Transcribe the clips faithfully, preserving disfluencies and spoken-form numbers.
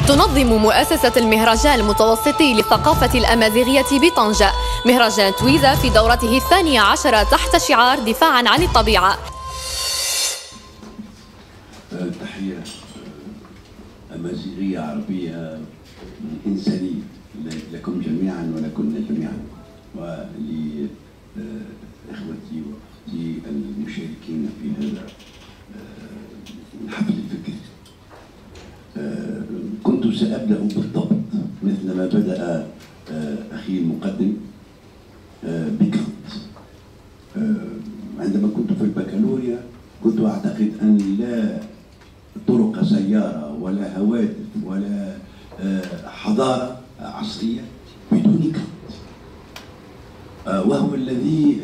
تنظم مؤسسة المهرجان المتوسطي للثقافة الأمازيغية بطنجة مهرجان تويزا في دورته الثانية عشرة تحت شعار دفاعا عن الطبيعة. تحية أمازيغية عربية إنسانية لكم جميعا ولكن جميعا، ولإخوتي وأختي المشاركين في هذا الحفل الفكري. كنت سأبدأ بالضبط مثلما بدأ أخي المقدم بكانت. عندما كنت في البكالوريا كنت أعتقد أن لا طرق سيارة ولا هواتف ولا حضارة عصرية بدون كانت، وهو الذي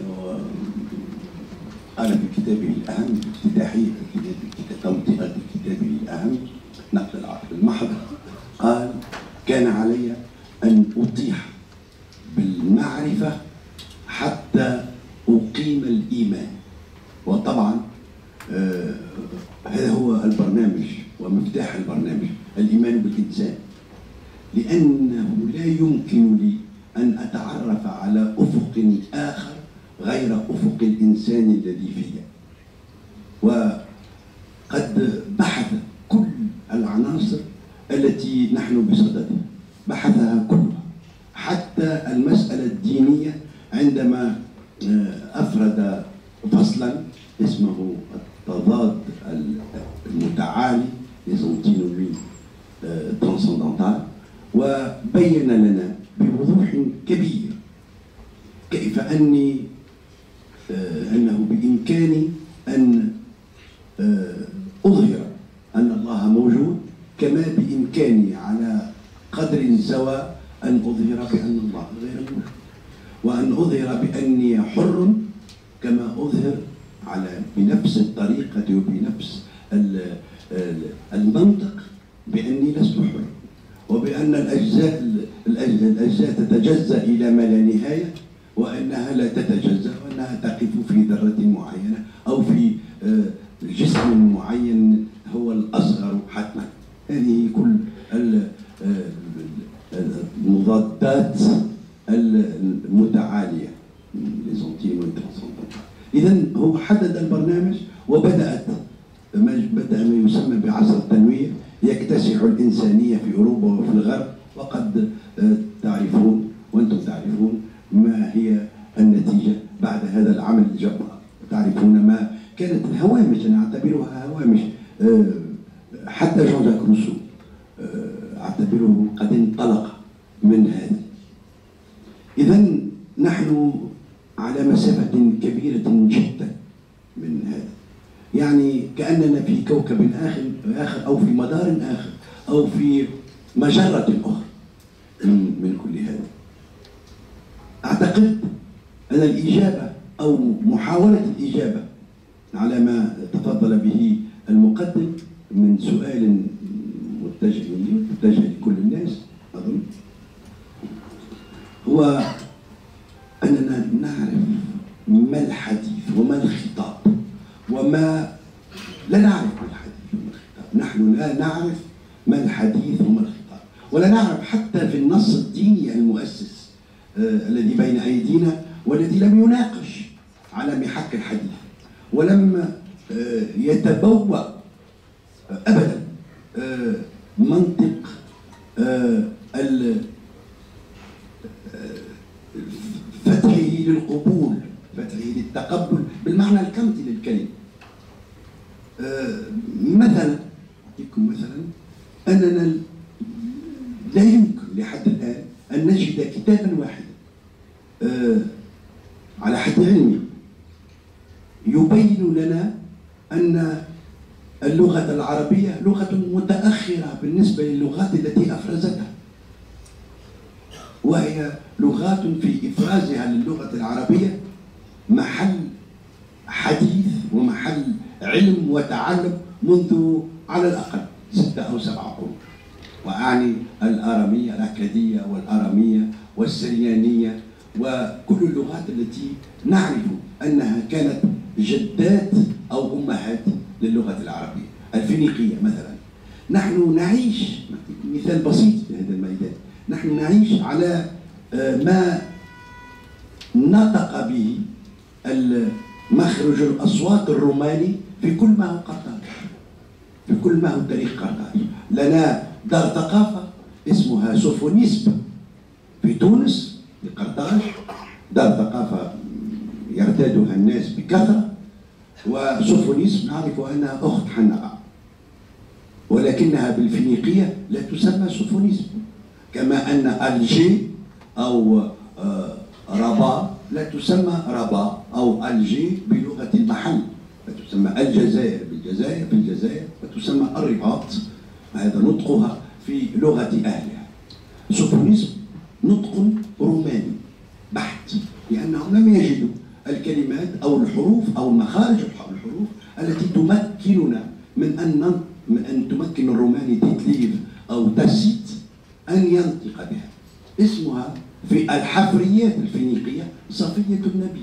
قال في كتابه الأهم في افتتاحية توطئة كتابه الأهم نقل العقل المحض، قال: كان علي أن أطيح بالمعرفة حتى أقيم الإيمان. وطبعا آه هذا هو البرنامج ومفتاح البرنامج، الإيمان بالإنسان، لأنه لا يمكن لي أن أتعرف على أفق آخر غير أفق الإنسان الذي فيه. وقد بحث كل العناصر التي نحن بصددها، بحثها كلها، حتى المسألة الدينية عندما أفرد فصلا اسمه التضاد المتعالي les antinomies transcendantales، وبين لنا بوضوح كبير كيف أني أنه بإمكاني أن أظهر أن الله موجود، كما بإمكاني على قدر سواء أن أظهر بأن الله غير موجود، وأن أظهر بأني حر كما أظهر على بنفس الطريقة وبنفس المنطق بأني لست حر، وبأن الأجزاء الأجزاء تتجزأ إلى ما لا نهاية، وأنها لا تتجزأ، وأنها تقف في ذرة معينة أو في جسم معين هو الأصغر حتما. هذه كل المضادات المتعالية les antinomies transcendantales. إذن هو حدد البرنامج وبدأت بدأ ما يسمى بعصر التنوير يكتسح الإنسانية في أوروبا وفي الغرب، وقد تعرفون وأنتم تعرفون ما هي النتيجة بعد هذا العمل الجبار. تعرفون ما كانت الهوامش، أنا أعتبرها هوامش، حتى جون جاك روسو أعتبره قد انطلق من هذا. إذن نحن على مسافة كبيرة جدا من هذا، يعني كأننا في كوكب آخر آخر أو في مدار آخر أو في مجرة أخرى من, من كل هذا. أعتقد أن الإجابة أو محاولة الإجابة على ما تفضل به المقدم من سؤال متجه لي متجه لكل الناس أظن، هو أننا نعرف ما الحديث وما الخطاب، وما لا نعرف ما الحديث وما الخطاب. نحن لا نعرف ما الحديث وما الخطاب، ولا نعرف حتى في النص الديني المؤسس آه الذي بين أيدينا والذي لم يناقش على محك الحديث، ولم آه يتبوأ آه أبدا آه منطق آه فتحه للقبول، فتحه للتقبل بالمعنى الكانتي للكلمة. آه مثلا يكون مثلا أننا لا يمكن لحد الآن أن نجد كتابا واحدا آه على حد علمي يبين لنا أن اللغة العربية لغة متأخرة بالنسبة للغات التي أفرزتها، وهي لغات في إفرازها للغة العربية محل حديث ومحل علم وتعلم منذ على الأقل ستة أو سبعة قرون، وأعني الآرامية الأكادية والآرامية والسريانية وكل اللغات التي نعرف أنها كانت جدات أو أمهات للغة العربية. الفينيقية مثلا نحن نعيش مثال بسيط في هذا الميدان، نحن نعيش على ما نطق به مخرج الأصوات الروماني في كل ما هو قرطاج، في كل ما هو تاريخ قرطاج. لنا دار ثقافة اسمها سوفونيسم في تونس، في قرطاج، دار ثقافة يرتادها الناس بكثرة، وسوفونيسم نعرف أنها أخت حنقة، ولكنها بالفينيقية لا تسمى سوفونيسم، كما أن ألجي أو رباط لا تسمى رباط أو ألجي بلغة المحل، فتسمى الجزائر بالجزائر في الجزائر، وتسمى الرباط هذا نطقها في لغة أهلها. سوفونيسم نطق روماني بحت، لأنهم لم يجدوا الكلمات أو الحروف أو مخارج الحروف التي تمكننا من أن من أن تمكن الروماني تتليف أو تسيت أن ينطق بها. اسمها في الحفريات الفينيقية صفية النبي.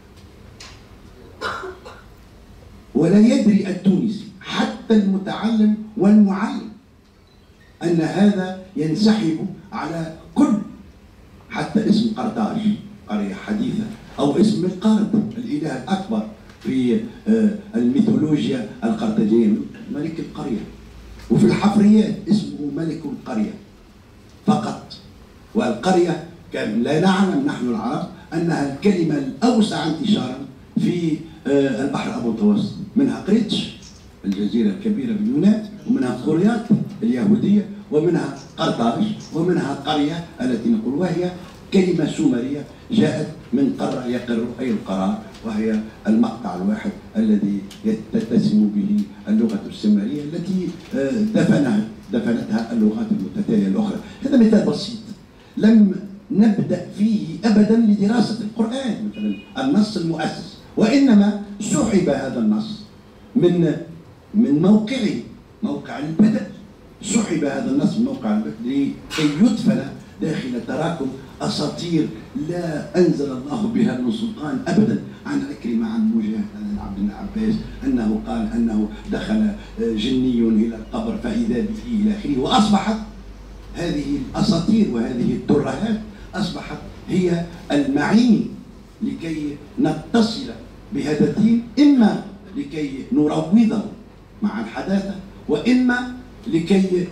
ولا يدري التونسي حتى المتعلم والمعلم أن هذا ينسحب على كل، حتى اسم قرطاج قرية حديثة، أو اسم القرد الإله الأكبر في الميثولوجيا القرطاجية ملك القرية، وفي الحفريات اسمه ملك القرية فقط. والقرية لا نعلم نحن العرب أنها الكلمة الأوسع انتشارا في البحر المتوسط، منها قريتش الجزيرة الكبيرة باليونان، ومنها قريات اليهودية، ومنها قرطاج، ومنها قرية التي نقول، وهي كلمة سومرية جاءت من قرة يقر أي القرار، وهي المقطع الواحد الذي تتسم به اللغة السومرية التي دفنها دفنتها اللغات المتتالية الأخرى. هذا مثال بسيط لم نبدأ فيه أبدا لدراسة القرآن مثلا النص المؤسس، وإنما سحب هذا النص من من موقعه، موقع البدء، سحب هذا النص من موقع البدء لكي يدفن داخل تراكم أساطير لا أنزل الله بها من سلطان أبدا، عن عكرمة، عن مجاهد، عن عبد الله عباس أنه قال أنه دخل جني إلى القبر فإذا به إلى آخره. وأصبحت هذه الأساطير وهذه الترهات أصبحت هي المعين لكي نتصل بهذا الدين، إما لكي نروضه مع الحداثة، وإما لكي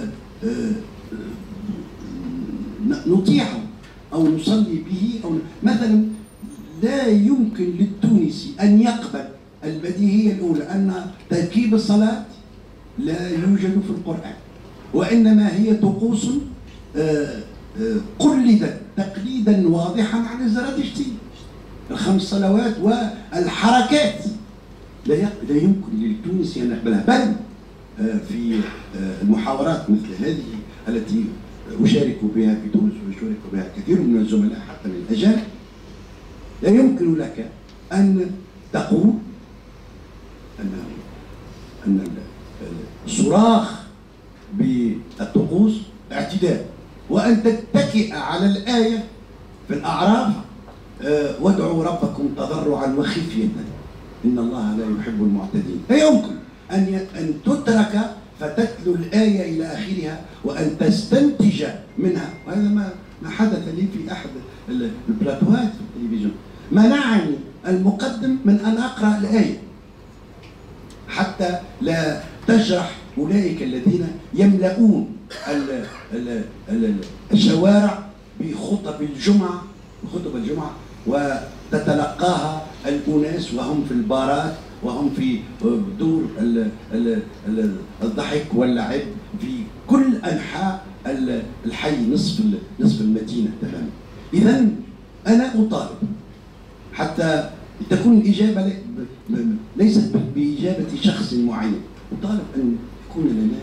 نطيعه أو نصلي به. أو مثلا لا يمكن للتونسي أن يقبل البديهية الأولى أن تركيب الصلاة لا يوجد في القرآن، وإنما هي طقوس قلدت تقليدا واضحا عن الزرادشتي، الخمس صلوات والحركات لا لا يمكن للتونسي أن يقبلها. بل في المحاورات مثل هذه التي أشارك بها في تونس ويشارك بها كثير من الزملاء حتى من الأجانب، لا يمكن لك أن تقول أن أن الصراخ بالطقوس اعتداء، وأن تتكئ على الآية في الأعراف وادعوا ربكم تضرعا وخفية إن الله لا يحب المعتدين. لا يمكن أن أن تترك فتتلو الآية إلى آخرها وأن تستنتج منها. وهذا ما ما حدث لي في أحد البلاتوهات في التلفزيون، منعني المقدم من أن أقرأ الآية حتى لا تجرح أولئك الذين يملؤون الشوارع بخطب الجمعة بخطب الجمعة وتتلقاها الأناس وهم في البارات وهم في دور الضحك واللعب في كل أنحاء الحي، نصف نصف المدينة تماما. إذا أنا أطالب حتى تكون الإجابة ليست بإجابة شخص معين، أطالب أن يكون لنا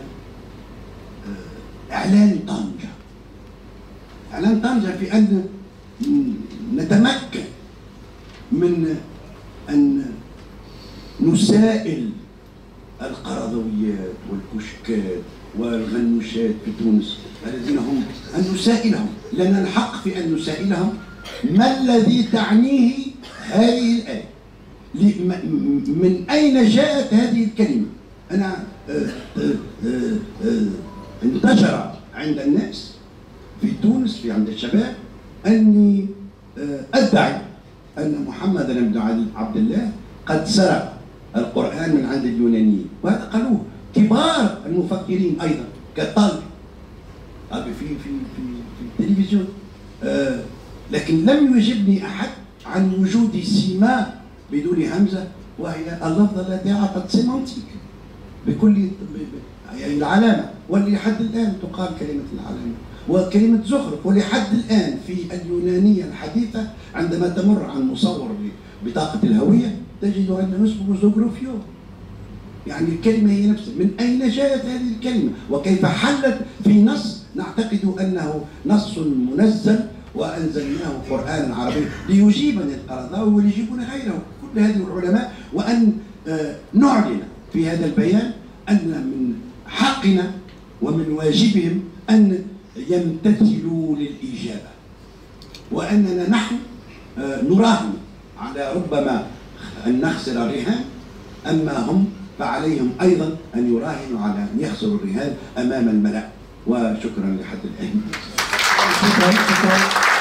إعلان طنجة، إعلان طنجة في أن نتمكن من أن نسائل القرضويات والكشكات والغنوشات في تونس الذين هم أن نسائلهم، لنا الحق في أن نسائلهم ما الذي تعنيه هذه الآية، من أين جاءت هذه الكلمة. أنا انتشر عند الناس في تونس، في عند الشباب، أني أدعي أن محمد بن عبد الله قد سرق القرآن من عند اليونانيين، وهذا قالوه كبار المفكرين أيضا كالطالب في في في في التلفزيون. آه لكن لم يجبني أحد عن وجود سمة بدون همزة، وهي اللفظة التي أعطت سيمانتيك بكل يعني العلامة، ولحد الآن تقال كلمة العلامة وكلمة زخرف، ولحد الآن في اليونانية الحديثة عندما تمر عن مصور بطاقة الهوية تجد أنه اسمه زوغروفيو. يعني الكلمة هي نفسها. من أين جاءت هذه الكلمة وكيف حلت في نص نعتقد أنه نص منزل وأنزلناه قرآنا عربيا ليجيبني القرضاوي وليجيبون غيره كل هذه العلماء، وأن نعلن في هذا البيان أن من حقنا ومن واجبهم أن يمتثلوا للإجابة، وأننا نحن نراهن على ربما أن نخسر الرهان، أما هم فعليهم أيضا أن يراهنوا على أن يخسروا الرهان أمام الملأ. وشكرا لحد الآن.